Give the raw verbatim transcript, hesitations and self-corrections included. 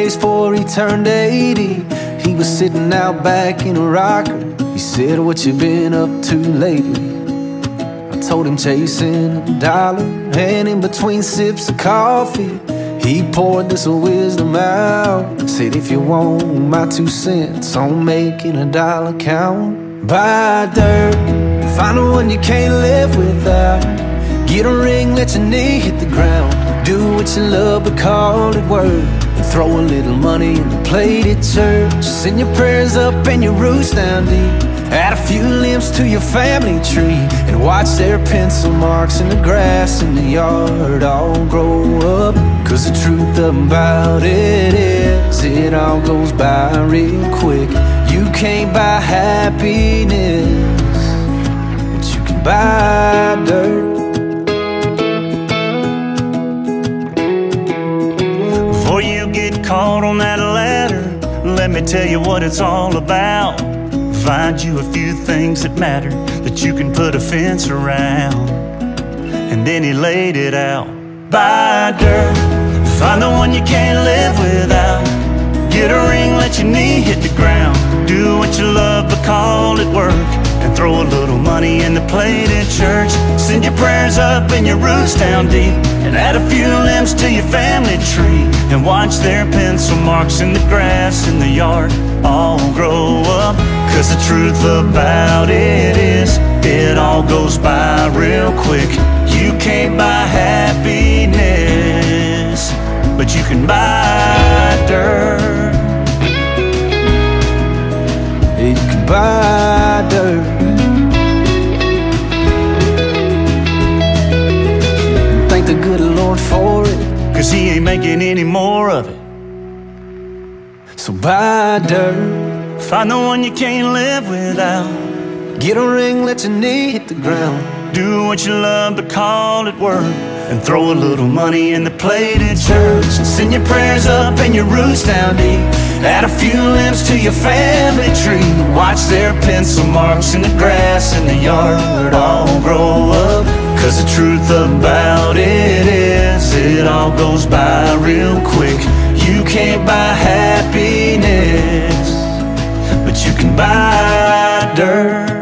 days before he turned eighty. He was sitting out back in a rocker. He said, "What you been up to lately?" I told him chasing a dollar, and in between sips of coffee he poured this wisdom out. Said, "If you want my two cents on making a dollar count, buy dirt, find the one you can't live without. Get a ring, let your knee hit the ground. Do what you love but call it work. And throw a little money in the plate at church. Send your prayers up and your roots down deep. Add a few limbs to your family tree. And watch their pencil marks in the grass in the yard all grow up. Cause the truth about it is, it all goes by real quick. You can't buy happiness, but you can buy dirt." Before you get caught on that ladder, let me tell you what it's all about. Find you a few things that matter, that you can put a fence around. And then he laid it out. Buy dirt, find the one you can't live without. Get a ring, let your knee hit the ground. Do what you love but call it work. And throw a little money in the plate at church. Send your prayers up and your roots down deep. And add a few limbs to your family tree. And watch their pencil marks in the grass in the yard all grow up. Cause the truth about it is, it all goes by real quick. You can't buy happiness, but you can buy dirt. You can buy dirt. Thank the good Lord for it, cause he ain't making any more of it. So buy dirt, find the one you can't live without. get a ring, let your knee hit the ground. Do what you love but call it work. And throw a little money in the plate at church. Send your prayers up and your roots down deep. Add a few limbs to your family tree. Watch their pencil marks in the grass in the yard all grow up. Cause the truth about it is, it all goes by real quick. You can't buy happiness, but you can buy dirt.